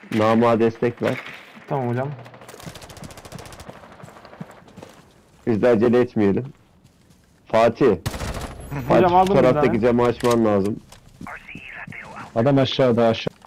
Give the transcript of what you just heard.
Namık'a destek ver. Tamam hocam. Biz de acele etmeyelim. Fatih. Hocam Fatih şu aldım bir taraftaki tane. camı açman lazım. Adam aşağıda aşağı.